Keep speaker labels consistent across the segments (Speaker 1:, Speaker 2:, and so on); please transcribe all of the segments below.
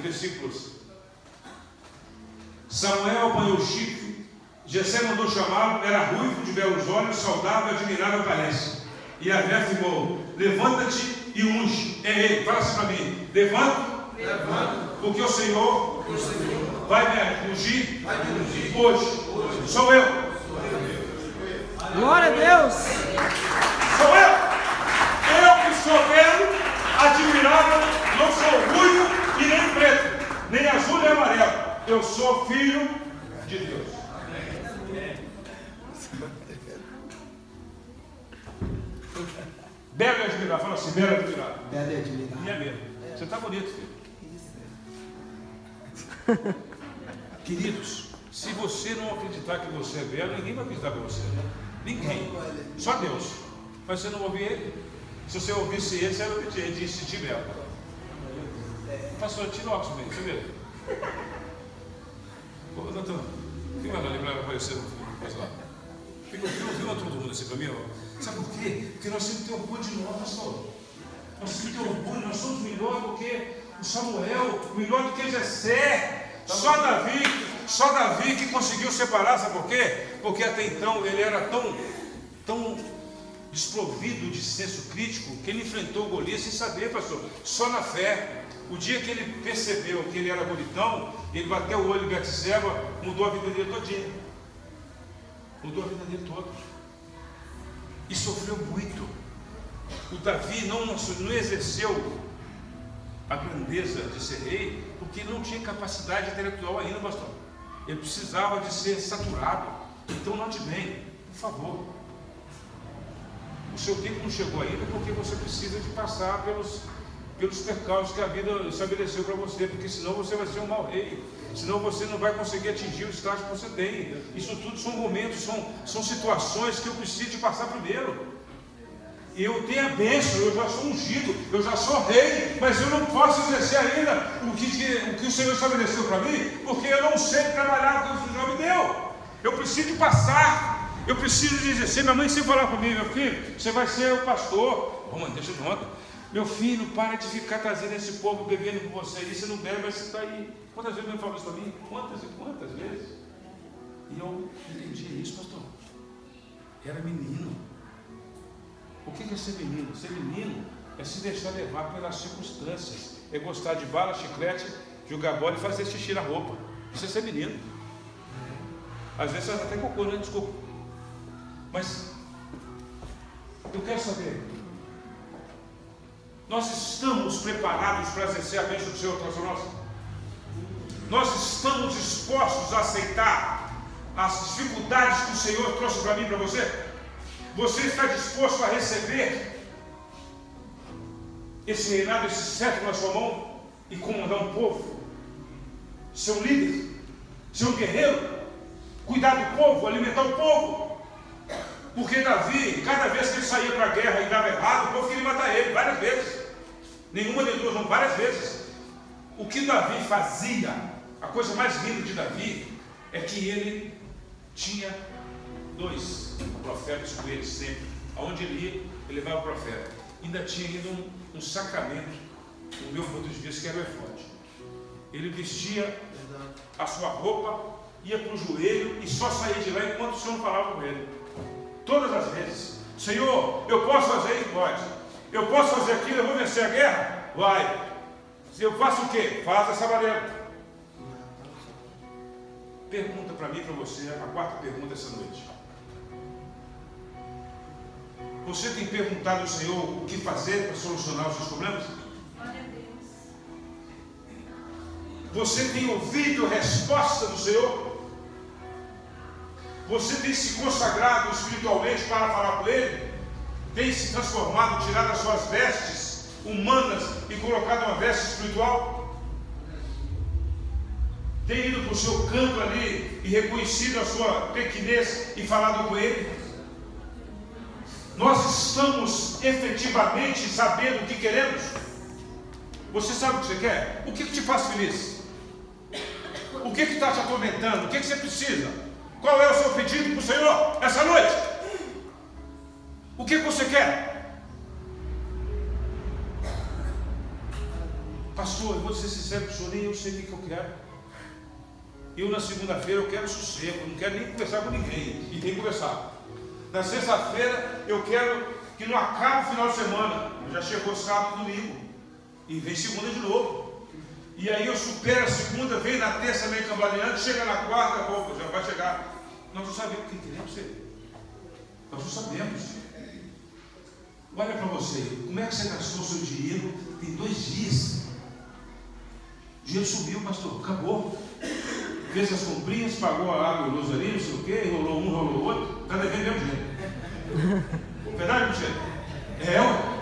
Speaker 1: versículos. Samuel apanhou o chifre, Jessé mandou chamá-lo, era ruivo, de belos olhos, saudável e admirável aparência. E Yahvé afirmou: levanta-te e unge. É ele, fala assim para mim: levanta, porque o Senhor vai me ungir hoje. Sou eu.
Speaker 2: Glória a Deus.
Speaker 1: Sou eu. Eu que sou belo, admirável, não sou ruivo e nem preto, nem azul nem amarelo. Eu sou filho de Deus. Belo e admirável. Fala assim: belo e admirável.
Speaker 3: Belo e admirável.
Speaker 1: E é mesmo. Você está bonito, filho. Queridos, se você não acreditar que você é belo, ninguém vai acreditar que você é belo. Ninguém. Só Deus. Mas você não ouvir ele. Se você ouvisse ele, você era obediente. Ele disse: te belo. Pastor, tira o óculos mesmo, você vê? Ô, doutor, que vai lá lembrar para aparecer? Fica todo mundo assim para mim, ó. Sabe por quê? Porque nós temos que ter orgulho de nós, pastor. Nós temos que ter orgulho, nós somos melhor do que o Samuel, melhor do que Jessé. Só Davi que conseguiu separar, sabe por quê? Porque até então ele era tão desprovido de senso crítico que ele enfrentou Golias sem saber, pastor, só na fé. O dia que ele percebeu que ele era bonitão, ele bateu o olho em Betseba, mudou a vida dele todinha. Mudou a vida dele toda. E sofreu muito. O Davi não exerceu a grandeza de ser rei, porque ele não tinha capacidade intelectual ainda, pastor. Ele precisava de ser saturado. Então note bem, por favor. O seu tempo não chegou ainda porque você precisa de passar pelos percalços que a vida estabeleceu para você, porque senão você vai ser um mau rei, senão você não vai conseguir atingir o estágio que você tem. Isso tudo são momentos, são situações que eu preciso de passar primeiro. Eu tenho a bênção, eu já sou ungido, eu já sou rei, mas eu não posso exercer ainda o que o Senhor estabeleceu para mim, porque eu não sei trabalhar com o que o Senhor me deu. Eu preciso de passar, eu preciso de exercer. Minha mãe sempre falava comigo: meu filho, você vai ser o pastor. Ô mãe, deixa eu nota. Meu filho, para de ficar trazendo esse povo bebendo com você aí, você não bebe, mas você está aí. Quantas vezes ele falou isso para mim? Quantas e quantas vezes? E eu entendi isso, pastor. Era menino. O que é ser menino? Ser menino é se deixar levar pelas circunstâncias, é gostar de bala, chiclete, jogar bola e fazer xixi na roupa. Isso é ser menino. Às vezes faz até cocô, né? Desculpa. Mas eu quero saber, nós estamos preparados para exercer a bênção do Senhor para nós? Nós estamos dispostos a aceitar as dificuldades que o Senhor trouxe para mim e para você? Você está disposto a receber esse reinado, esse cetro na sua mão e comandar um povo? Ser um líder, ser um guerreiro, cuidar do povo, alimentar o povo? Porque Davi, cada vez que ele saía para a guerra e dava errado, o povo queria matar ele, várias vezes. Nenhuma de duas, não, várias vezes. O que Davi fazia, a coisa mais linda de Davi, é que ele tinha 2 profetas com ele sempre. Aonde ele ia, ele levava o profeta. Ainda tinha ainda um sacramento, no meu ponto de vista, que era o efode. Ele vestia a sua roupa, ia para o joelho e só saía de lá enquanto o Senhor não falava com ele. Todas as vezes: Senhor, eu posso fazer isso? Pode. Eu posso fazer aquilo? Eu vou vencer a guerra? Vai. Se eu faço o quê? Faz essa vareta. Pergunta para mim e para você, a quarta pergunta essa noite. Você tem perguntado ao Senhor o que fazer para solucionar os seus problemas?
Speaker 4: Glória a Deus.
Speaker 1: Você tem ouvido a resposta do Senhor? Você tem se consagrado espiritualmente para falar com Ele? Tem se transformado, tirado as suas vestes humanas e colocado uma veste espiritual? Tem ido para o seu canto ali e reconhecido a sua pequenez e falado com Ele? Nós estamos efetivamente sabendo o que queremos? Você sabe o que você quer? O que te faz feliz? O que está te atormentando? O que você precisa? Qual é o seu pedido para o Senhor essa noite? O que você quer? pastor, eu vou ser sincero com o senhor, nem eu sei o que eu quero. Eu na segunda-feira eu quero sossego, não quero nem conversar com ninguém, e tem que conversar. Na sexta-feira eu quero que não acabe o final de semana, já chegou sábado e domingo, e vem segunda de novo. E aí eu supero a segunda, vem na terça meio cambaleante, chega na quarta, pouco, já vai chegar. Nós não sabemos o que queremos ser. Nós não sabemos. Olha para você, como é que você gastou o seu dinheiro? Tem 2 dias. O dinheiro subiu, pastor, acabou. Fez as comprinhas, pagou a água, a luz ali, não sei o quê, enrolou um, enrolou o outro, está devendo mesmo dinheiro. Verdade, Michele? É, ué.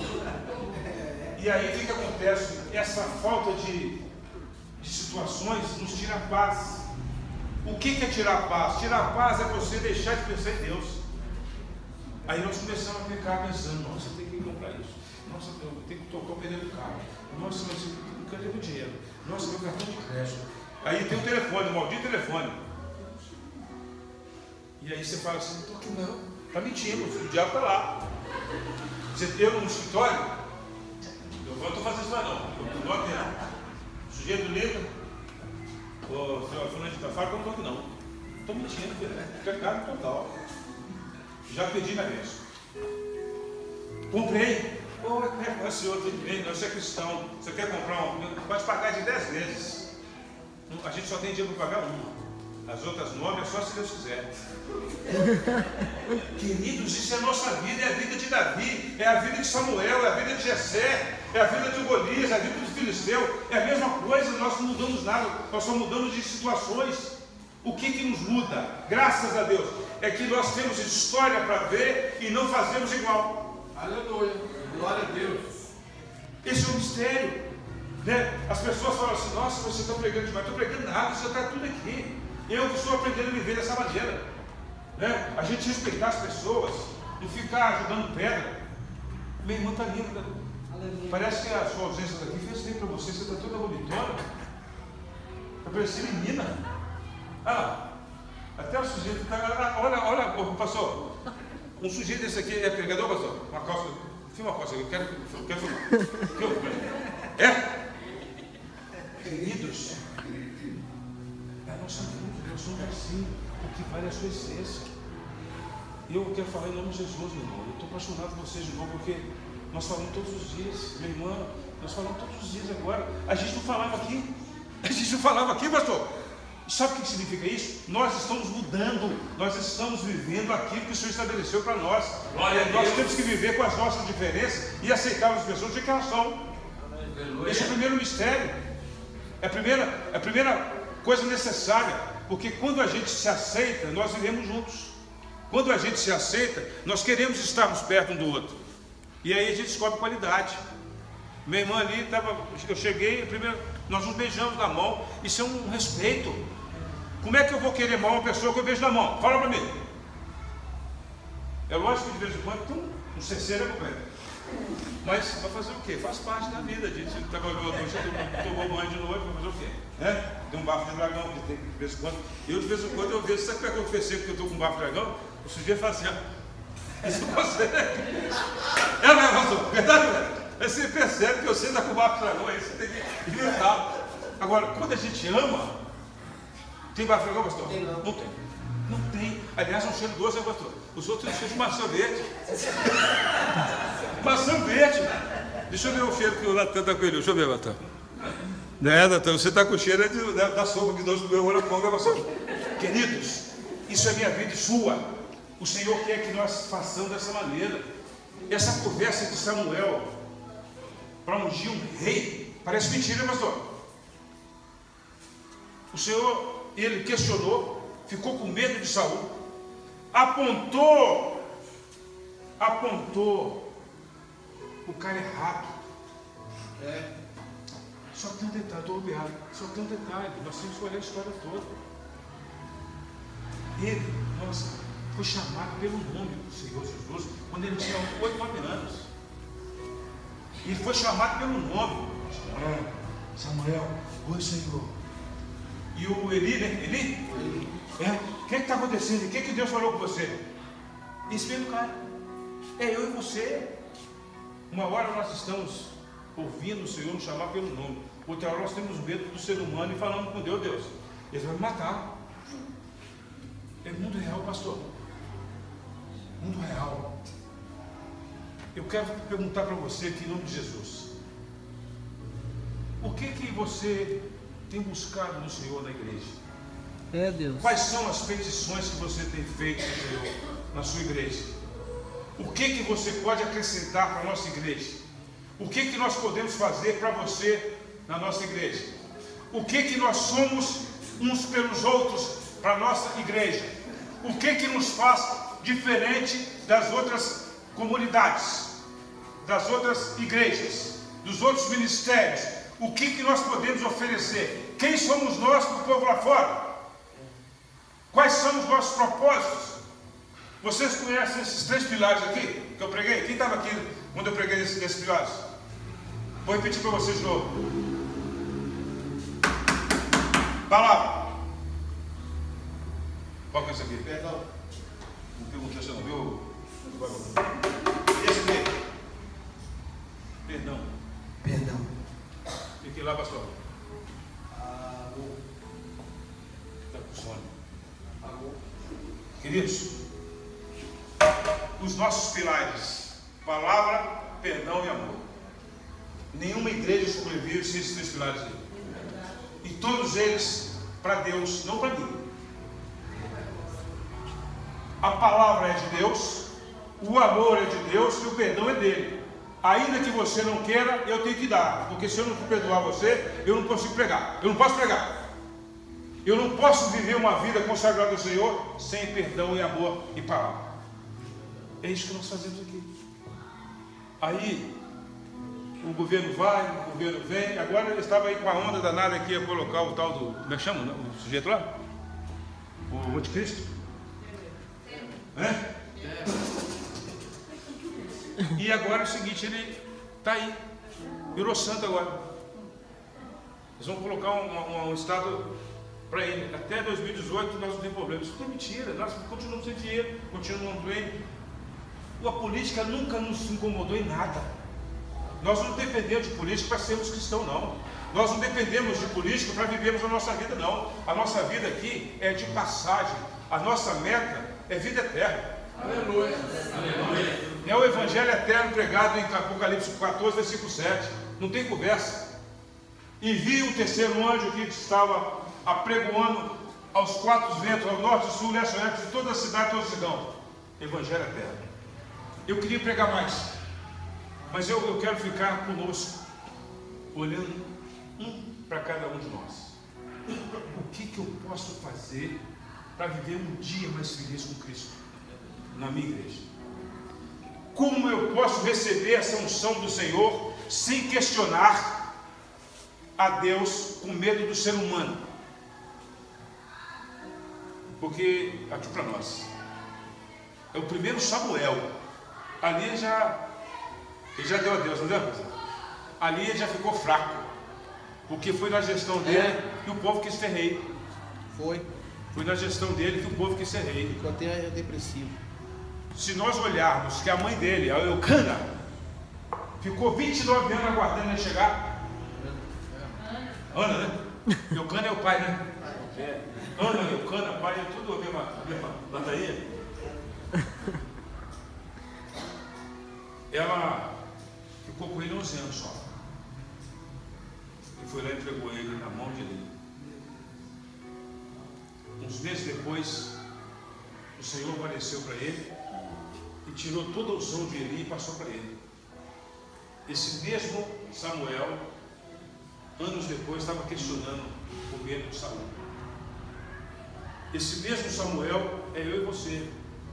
Speaker 1: E aí o que acontece? Essa falta de situações nos tira a paz. O que é tirar a paz? Tirar a paz é você deixar de pensar em Deus. Aí nós começamos a ficar pensando, nossa, eu tenho que comprar isso. Nossa, eu tenho que tocar o pneu do carro. Nossa, mas cadê o dinheiro? Nossa, meu cartão de crédito. Aí tem o telefone, o maldito telefone. E aí você fala assim, por que não? Está mentindo, o diabo está lá. Você tem no escritório, eu não estou fazendo isso lá não. Eu não atendo. O sujeito liga, o senhor fulano de Tafara, eu não estou aqui não. Estou mentindo, pecado total. Já pedi minha bênção. Comprei. Ô, senhor, tudo bem, você é cristão. Você quer comprar um? Pode pagar de 10 vezes. A gente só tem dinheiro para pagar uma. As outras 9 é só se Deus quiser. Queridos, isso é a nossa vida, é a vida de Davi, é a vida de Samuel, é a vida de Jessé, é a vida de Golias, é a vida do Filisteu. É a mesma coisa, nós não mudamos nada, nós só mudamos de situações. O que nos muda? Graças a Deus, é que nós temos história para ver e não fazemos igual.
Speaker 2: Aleluia, glória a Deus.
Speaker 1: Esse é um mistério, né? As pessoas falam assim, nossa, você está pregando demais. Estou pregando nada, você está tudo aqui. Eu que estou aprendendo a viver dessa maneira, né? A gente respeitar as pessoas, não ficar jogando pedra. Minha irmã está linda. Parece que a sua ausência daqui fez bem para você. Você está toda bonitona. Está parecendo menina. Ah, até o sujeito está. Olha, pastor. Um sujeito desse aqui é pregador, pastor? Uma calça. Filma uma calça, eu quero filmar. É? Queridos, é a nossa vida, nós somos assim, o que vale é a sua essência. E eu quero falar em nome de Jesus, meu irmão. Eu estou apaixonado por vocês de novo, porque nós falamos todos os dias, minha irmã, nós falamos todos os dias agora. A gente não falava aqui. A gente não falava aqui, pastor. Sabe o que significa isso? Nós estamos mudando, nós estamos vivendo aquilo que o Senhor estabeleceu para nós. Nós temos que viver com as nossas diferenças e aceitar as pessoas de que elas são. Esse é o primeiro mistério. É a primeira coisa necessária. Porque quando a gente se aceita, nós vivemos juntos. Quando a gente se aceita, nós queremos estarmos perto um do outro. E aí a gente descobre qualidade. Minha irmã ali estava, eu cheguei, primeiro, nós nos beijamos na mão. Isso é um respeito. Como é que eu vou querer mal uma pessoa que eu beijo na mão? Fala para mim. É lógico que de vez em quando tem um ceceiro completo. Mas vai fazer o quê? Faz parte da vida. A gente trabalhou a noite, tomou banho de noite, vai fazer o quê? Né? Tem um bafo de dragão que tem de vez em quando. Eu de vez em quando eu vejo, sabe o que aconteceu porque eu estou com um bafo de dragão? O sujeito fala assim, isso não consegue. É, né, pastor? Verdade, velho? Aí você percebe que você está com o bafo de dragão, aí você tem que inventar. Agora, quando a gente ama, tem bafo de dragão, pastor?
Speaker 2: Tem não.
Speaker 1: Não tem. Não tem. Aliás, é um cheiro doce, né, pastor? Os outros têm cheiro de maçã verde. Maçã verde. Deixa eu ver o cheiro que o Natan está com ele. Deixa eu ver, Natan. Né, Natan? Você está com o cheiro da sopa que Deus comeu na ponga, pastor. Queridos, isso é minha vida e sua. O Senhor quer que nós façamos dessa maneira. Essa conversa de Samuel para ungir um rei parece mentira, pastor. O Senhor, ele questionou, ficou com medo de Saul, apontou o cara errado. Só tem um detalhe, estou obrigado. Só tem um detalhe, nós temos que olhar a história toda. Ele, nossa, foi chamado pelo nome do Senhor Jesus quando ele tinha 8, 9 anos. E ele foi chamado pelo nome. Samuel, oi Senhor. E o Eli, né? Eli? O que está acontecendo? O que Deus falou com você? Esse mesmo cara. É eu e você. Uma hora nós estamos ouvindo o Senhor nos chamar pelo nome. Outra hora nós temos medo do ser humano e falando com Deus, eles vão me matar. É mundo real, pastor. Mundo real. Eu quero perguntar para você aqui em nome de Jesus. O que você tem buscado no Senhor na igreja?
Speaker 3: Deus.
Speaker 1: Quais são as petições que você tem feito no Senhor na sua igreja? O que você pode acrescentar para a nossa igreja? O que nós podemos fazer para você na nossa igreja? O que nós somos uns pelos outros para a nossa igreja? O que nos faz diferente das outras comunidades, das outras igrejas, dos outros ministérios? O que nós podemos oferecer? Quem somos nós para o povo lá fora? Quais são os nossos propósitos? Vocês conhecem esses 3 pilares aqui que eu preguei? Quem estava aqui quando eu preguei desses pilares? Vou repetir para vocês de novo. Palavra. Qual que é isso aqui?
Speaker 2: Perdão.
Speaker 1: Não perguntei se não viu? E esse aqui? Perdão.
Speaker 3: Perdão.
Speaker 1: Fiquei lá, pastor. Está com sono. Queridos, os nossos pilares: palavra, perdão e amor. Nenhuma igreja sobrevive sem esses 3 pilares aí. E todos eles para Deus, não para mim. A palavra é de Deus, o amor é de Deus e o perdão é dele. Ainda que você não queira, eu tenho que dar, porque se eu não perdoar você, eu não consigo pregar. Eu não posso pregar. Eu não posso viver uma vida consagrada ao Senhor sem perdão e amor e palavra. É isso que nós fazemos aqui. Aí o governo vai, o governo vem. Agora ele estava aí com a onda danada aqui a colocar o tal do, como é que chama, né? O sujeito lá? O anticristo? É? E agora é o seguinte, ele está aí, virou santo agora. Eles vão colocar um estado para ele. Até 2018 nós não temos problema. Isso é mentira, nós continuamos sem dinheiro, continuamos bem. A política nunca nos incomodou em nada. Nós não dependemos de política para sermos cristãos, não. Nós não dependemos de política para vivermos a nossa vida, não. A nossa vida aqui é de passagem. A nossa meta é vida eterna.
Speaker 2: Aleluia.
Speaker 1: É o evangelho eterno pregado em Apocalipse 14, versículo 7. Não tem conversa. E vi o terceiro anjo que estava apregoando aos 4 ventos, ao norte, sul, leste, oeste, de toda a cidade, toda a cidão. Evangelho eterno. Eu queria pregar mais, mas eu quero ficar conosco, olhando para cada um de nós. O que eu posso fazer para viver um dia mais feliz com Cristo na minha igreja? Como eu posso receber essa unção do Senhor sem questionar a Deus com medo do ser humano? Porque aqui para nós é o primeiro Samuel. Ali ele já deu a Deus, não deu? Ali ele já ficou fraco, porque foi na gestão dele que o povo quis ser rei.
Speaker 3: Foi
Speaker 1: na gestão dele que o povo quis ser rei.
Speaker 3: Ficou até depressivo.
Speaker 1: Se nós olharmos que a mãe dele, a Eucana, ficou 29 anos aguardando ele chegar. Ana, né? Eucana é o pai, né? Ana, Eucana, pai, é tudo a mesma ladainha. Ela ficou com ele 11 anos só. E foi lá e entregou ele na mão de Eli. Uns meses depois, o Senhor apareceu para ele e tirou toda a unção de Eli e passou para ele. Esse mesmo Samuel, anos depois, estava questionando o medo de Saul. Esse mesmo Samuel é eu e você.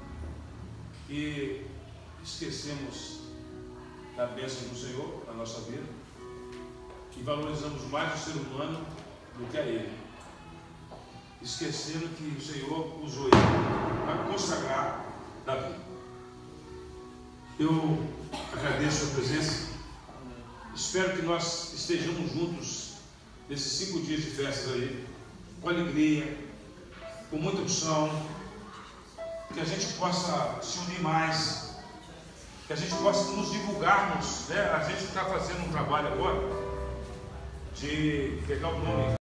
Speaker 1: E esquecemos da bênção do Senhor na nossa vida e valorizamos mais o ser humano do que a ele, esquecendo que o Senhor usou ele para consagrar Davi. Eu agradeço a presença, espero que nós estejamos juntos nesses 5 dias de festas aí, com alegria, com muita unção, que a gente possa se unir mais, que a gente possa nos divulgarmos, né? A gente está fazendo um trabalho agora de pegar o nome